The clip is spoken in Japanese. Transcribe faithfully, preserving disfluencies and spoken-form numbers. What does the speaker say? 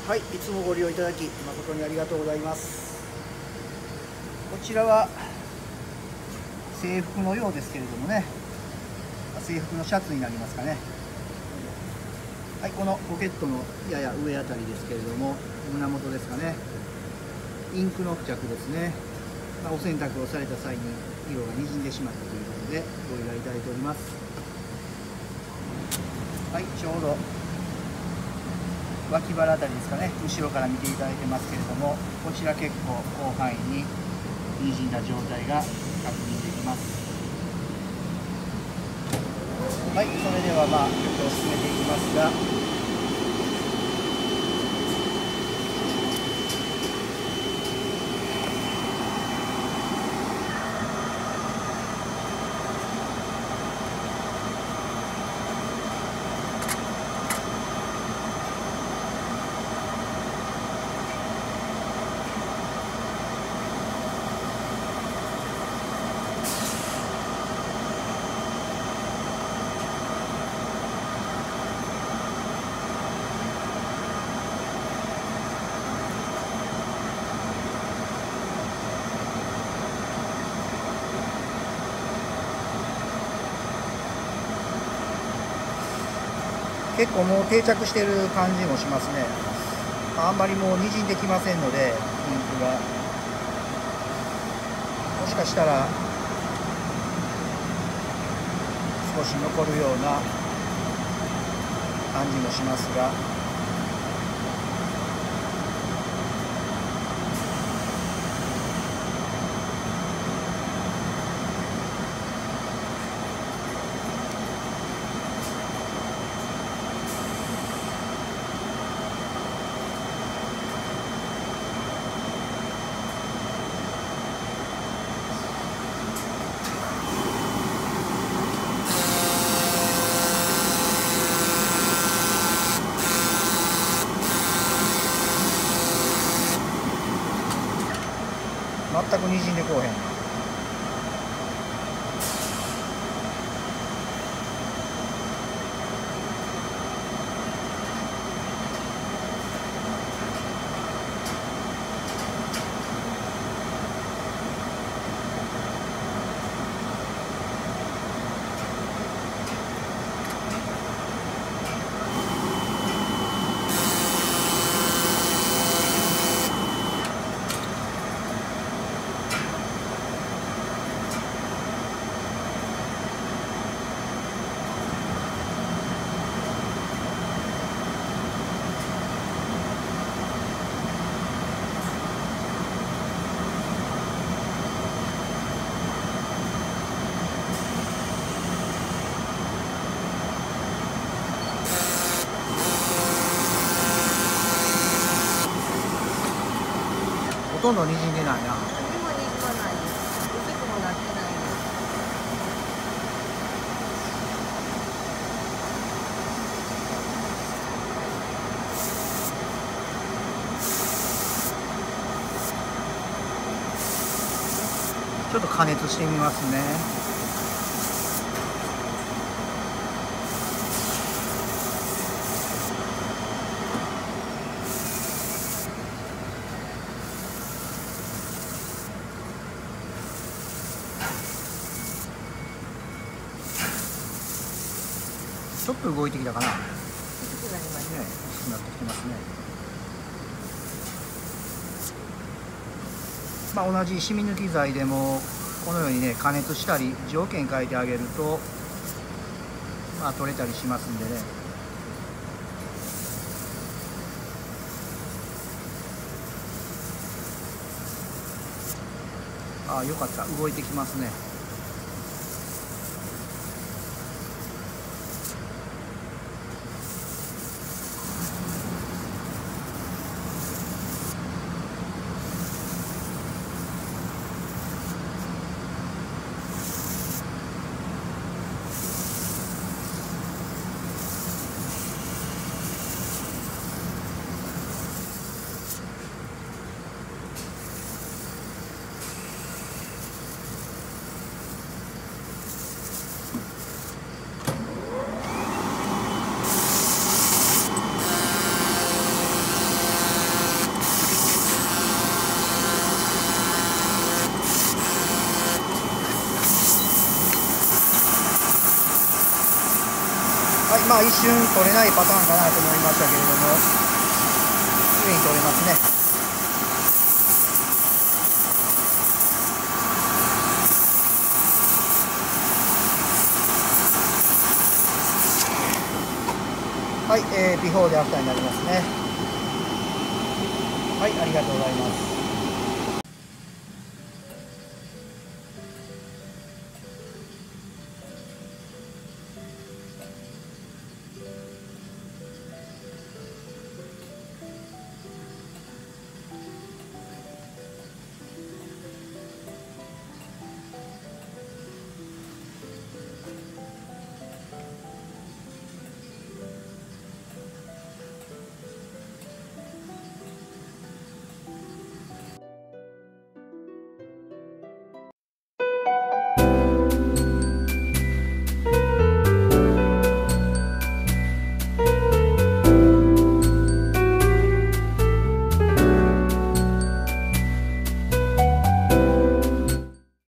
はい、いつもご利用いただき誠にありがとうございます。こちらは制服のようですけれどもね、制服のシャツになりますかね。はい、このポケットのやや上あたりですけれども、胸元ですかね。インクの付着ですね。まあ、お洗濯をされた際に色がにじんでしまったということでご依頼いただいております。はい、ちょうど脇腹あたりですかね、後ろから見ていただいてますけれども、こちら結構広範囲ににじんだ状態が確認できます。はい、それではまあちょっと進めていきますが、結構もう定着している感じもしますね。あんまりもうにじんできませんので、インクがもしかしたら少し残るような感じもしますが、全くにじんでこうへん。ほとんどにじんでないな。 何もにじまないです。薄くもなってないです。 ちょっと加熱してみますね。ちょっと動いてきたかな。 薄くなりましたね。 薄くなってきてますね。まあ、同じ染み抜き剤でもこのようにね、加熱したり条件変えてあげると、まあ、取れたりしますんでね。ああ、よかった、動いてきますね。 まあ一瞬取れないパターンかなと思いましたけれども、綺麗に取れますね。はい、えー、ビフォーでアフターになりますね。はい、ありがとうございます。